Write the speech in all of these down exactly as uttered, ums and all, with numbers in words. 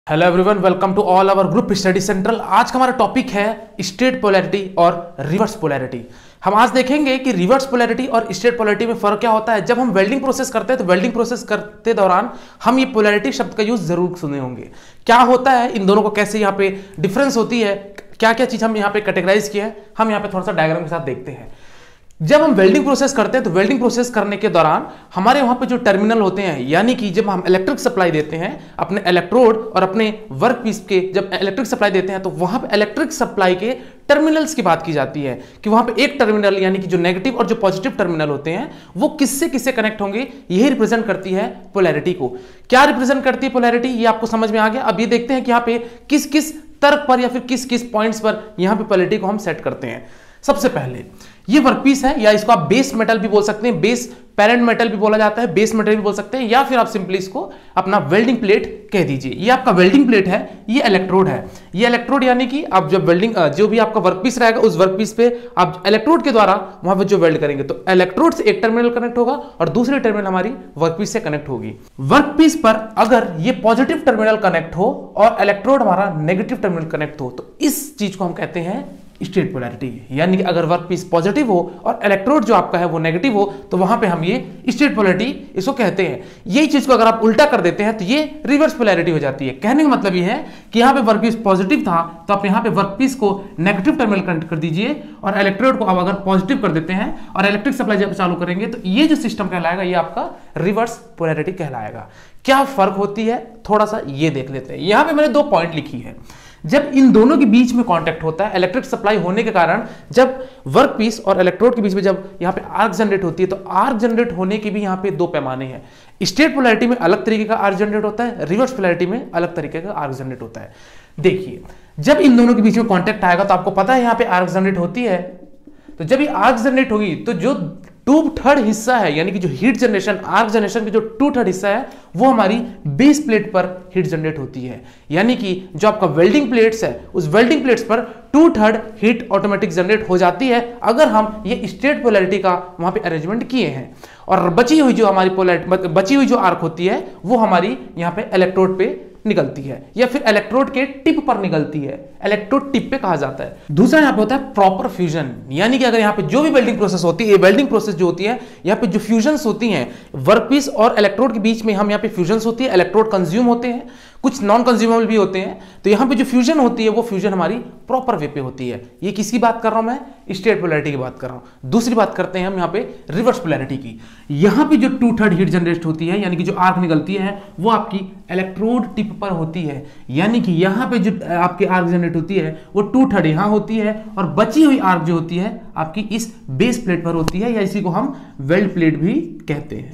Hello everyone, welcome to all our group study central. आज का हमारा टॉपिक है स्टेट पोलैरिटी और रिवर्स पोलैरिटी। हम आज देखेंगे कि रिवर्स पोलैरिटी और स्टेट पोलैरिटी में फर्क क्या होता है। जब हम वेल्डिंग प्रोसेस करते हैं तो वेल्डिंग प्रोसेस करते दौरान हम ये पोलैरिटी शब्द का यूज जरूर सुने होंगे। क्या होता है, इन दोनों को कैसे यहाँ पे डिफरेंस होती है, क्या क्या चीज हम यहाँ पे कैटेगराइज किया है, हम यहाँ पे थोड़ा सा डायग्राम के साथ देखते हैं। जब हम वेल्डिंग प्रोसेस करते हैं तो वेल्डिंग प्रोसेस करने के दौरान हमारे वहां पे जो टर्मिनल होते हैं, यानी कि जब हम इलेक्ट्रिक सप्लाई देते हैं अपने इलेक्ट्रोड और अपने वर्क पीस के, जब इलेक्ट्रिक सप्लाई देते हैं तो वहां पे इलेक्ट्रिक सप्लाई के टर्मिनल्स की बात की जाती है कि वहां पे एक टर्मिनल यानी कि जो नेगेटिव और जो पॉजिटिव टर्मिनल होते हैं वो किससे किससे कनेक्ट होंगे, यही रिप्रेजेंट करती है पोलैरिटी को। क्या रिप्रेजेंट करती है पोलैरिटी, ये आपको समझ में आ गया। अब ये देखते हैं कि यहाँ पे किस किस तर्क पर या फिर किस किस पॉइंट्स पर यहाँ पे पोलैरिटी को हम सेट करते हैं। सबसे पहले ये वर्कपीस है, या इसको आप बेस मेटल भी बोल सकते हैं, बेस पेरेंट मेटल भी बोला जाता है, बेस मेटल भी बोल सकते हैं, या फिर आप सिंपली इसको अपना वेल्डिंग प्लेट कह दीजिए। ये आपका वेल्डिंग प्लेट है, ये इलेक्ट्रोड है। ये इलेक्ट्रोड यानी कि आप जब वेल्डिंग जो भी आपका वर्कपीस रहेगा उस वर्कपीस पे आप इलेक्ट्रोड के द्वारा वहां पे जो वेल्ड करेंगे तो इलेक्ट्रोड से एक टर्मिनल कनेक्ट होगा और दूसरी टर्मिनल हमारी वर्कपीस से कनेक्ट होगी। वर्कपीस पर अगर ये पॉजिटिव टर्मिनल कनेक्ट हो और इलेक्ट्रोड हमारा नेगेटिव टर्मिनल कनेक्ट हो तो इस चीज को हम कहते हैं स्टेट पोलैरिटी। यानी कि अगर वर्कपीस पॉजिटिव हो और इलेक्ट्रोड जो आपका है वो नेगेटिव हो तो वहां पे हम ये स्टेट पोलैरिटी इसको कहते हैं। यही चीज को अगर आप उल्टा कर देते हैं तो ये रिवर्स पोलैरिटी हो जाती है। कहने का मतलब ये है कि यहाँ पे वर्कपीस पॉजिटिव था तो आप यहाँ पे वर्कपीस को नेगेटिव टर्मिनल कनेक्ट कर दीजिए और इलेक्ट्रोड को आप अगर पॉजिटिव कर देते हैं और इलेक्ट्रिक सप्लाई जब चालू करेंगे तो ये जो सिस्टम कहलाएगा ये आपका रिवर्स पोलैरिटी कहलाएगा। क्या फर्क होती है थोड़ा सा ये देख लेते हैं। यहां पे मैंने दो पॉइंट लिखी है। जब इन दोनों के बीच में कांटेक्ट होता है इलेक्ट्रिक सप्लाई होने के कारण, जब वर्कपीस और इलेक्ट्रोड के बीच में जब यहां पे आर्क जनरेट होती है तो आर्क जनरेट होने के भी यहां पे दो पैमाने हैं। स्टेट पोलैरिटी में अलग तरीके का आर्क जनरेट होता है, रिवर्स पोलैरिटी में अलग तरीके का आर्क जनरेट होता है। देखिए, जब इन दोनों के बीच में कांटेक्ट आएगा तो आपको पता है यहां पे आर्क जनरेट होती है। तो जब ये आर्क जनरेट होगी तो जो टू थर्ड हिस्सा है, यानी कि जो हीट जनरेशन, आर्क जनरेशन की जो टू थर्ड हिस्सा है वो हमारी बेस प्लेट पर हीट जनरेट होती है। यानी कि जो आपका वेल्डिंग प्लेट्स है उस वेल्डिंग प्लेट्स पर two third heat automatic generate हो जाती है अगर हम ये स्टेट पोलैरिटी का वहां पे अरेंजमेंट किए हैं। और बची हुई जो हमारी पोलैरिटी, बची हुई जो आर्क होती है वो हमारी यहाँ पे इलेक्ट्रोड पे निकलती है या फिर इलेक्ट्रोड के टिप पर निकलती है। इलेक्ट्रोड टिप पे कहा जाता है। दूसरा यहाँ पे होता है प्रॉपर फ्यूजन, यानी कि अगर यहाँ पे जो भी वेल्डिंग प्रोसेस होती है, वेल्डिंग प्रोसेस जो होती है यहाँ पे जो फ्यूजन्स होती हैं वर्कपीस और इलेक्ट्रोड के बीच में, हम यहाँ पे फ्यूजन्स होती है, इलेक्ट्रोड कंज्यूम होते हैं, कुछ नॉन कंज्यूमेबल भी होते हैं। तो यहाँ पे जो फ्यूजन होती है वो फ्यूजन हमारी प्रॉपर वे पे होती है। ये किसकी बात कर रहा हूं मैं? स्टेट पोलैरिटी की बात कर रहा हूं। दूसरी बात करते हैं हम यहाँ पे रिवर्स पोलैरिटी की। यहाँ पे जो टू थर्ड हीट जनरेट होती है, यानी कि जो आर्क निकलती है वो आपकी इलेक्ट्रोड टिप पर होती है। यानी कि यहाँ पे जो आपकी आर्क जनरेट होती है वो टू थर्ड यहाँ होती है और बची हुई आर्क जो होती है आपकी इस बेस प्लेट पर होती है, या इसी को हम वेल्ड प्लेट भी कहते हैं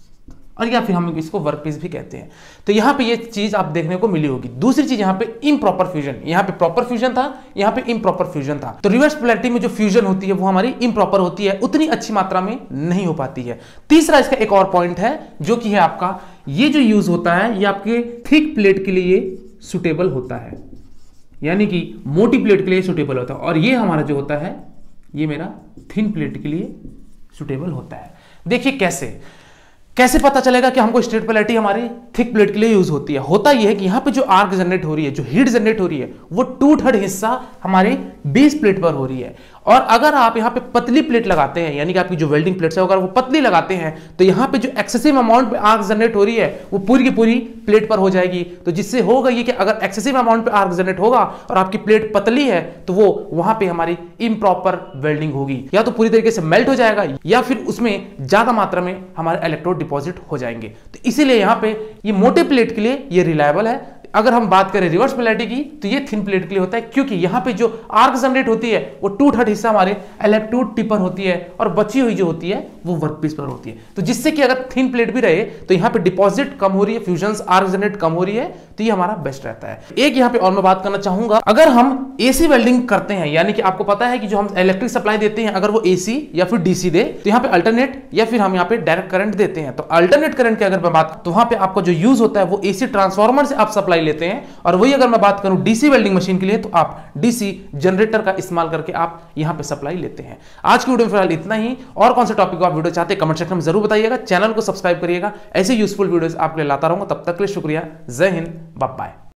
और या फिर हम इसको वर्कपीस भी कहते हैं। तो यहाँ पे ये चीज आप देखने को मिली होगी। दूसरी चीज यहाँ पे इम्प्रॉपर फ्यूजन, यहाँ पे प्रॉपर फ्यूजन था, यहाँ पे इम्प्रॉपर फ्यूजन था। तो रिवर्स पोलैरिटी में जो फ्यूजन होती है वो हमारी इम्प्रॉपर होती है, उतनी अच्छी मात्रा में नहीं हो पाती है। तीसरा इसका एक और पॉइंट है जो कि है आपका ये जो यूज होता है ये आपके थिक प्लेट के लिए सुटेबल होता है, यानी कि मोटी प्लेट के लिए सुटेबल होता है, और ये हमारा जो होता है ये मेरा थिन प्लेट के लिए सुटेबल होता है। देखिए कैसे कैसे पता चलेगा कि हमको स्टेट पोलैरिटी हमारी थिक प्लेट के लिए यूज होती है। होता यह है कि यहाँ पे जो आर्क जनरेट हो रही है, जो हीट जनरेट हो रही है वो टू थर्ड हिस्सा हमारे बेस प्लेट पर हो रही है। और अगर आप यहाँ पे पतली प्लेट लगाते हैं, यानी कि आपकी जो वेल्डिंग प्लेट्स है अगर वो पतली लगाते हैं तो यहाँ पे जो एक्सेसिव अमाउंट पे आर्क जनरेट हो रही है वो पूरी की पूरी प्लेट पर हो जाएगी। तो जिससे होगा ये कि अगर एक्सेसिव अमाउंट पे आर्क जनरेट होगा और आपकी प्लेट पतली है तो वो वहां पे हमारी इम्प्रॉपर वेल्डिंग होगी, या तो पूरी तरीके से मेल्ट हो जाएगा या फिर उसमें ज्यादा मात्रा में हमारे इलेक्ट्रोड डिपॉजिट हो जाएंगे। तो इसीलिए यहाँ पे ये मोटे प्लेट के लिए ये रिलायबल है। अगर हम बात करें रिवर्स पोलैरिटी की तो ये थिन प्लेट के लिए होता है, क्योंकि यहाँ पे जो आर्क जनरेट होती है वो टू थर्ड हिस्सा हमारे इलेक्ट्रोड टिप पर होती है और बची हुई जो होती है वो वर्कपीस पर होती है। तो जिससे कि अगर थिन प्लेट भी रहे तो यहाँ पे डिपॉजिट कम हो रही है, फ्यूजन्स आर्क जनरेट कम हो रही है, तो ये हमारा बेस्ट रहता है। एक यहाँ पे और मैं बात करना चाहूंगा, अगर हम एसी वेल्डिंग करते हैं, यानी कि आपको पता है कि जो हम इलेक्ट्रिक सप्लाई देते हैं अगर वो एसी या फिर डीसी दे तो यहाँ पे अल्टरनेट या फिर हम यहाँ पे डायरेक्ट करंट देते हैं। तो अल्टरनेट करंट की अगर मैं बात तो वहां पे आपका जो यूज होता है वो एसी ट्रांसफार्मर से आप सप्लाई लेते हैं, और वही अगर मैं बात करूं डीसी वेल्डिंग मशीन के लिए तो आप डीसी जनरेटर का इस्तेमाल करके आप यहां पे सप्लाई लेते हैं। आज की वीडियो में फिलहाल इतना ही। और कौन सा टॉपिक आप वीडियो चाहते हैं कमेंट सेक्शन में जरूर बताइएगा। चैनल को सब्सक्राइब करिएगा, ऐसे यूजफुल वीडियोस आपके लिए लाता रहूंगा। तब तक के लिए शुक्रिया। जय हिंद, बाय बाय।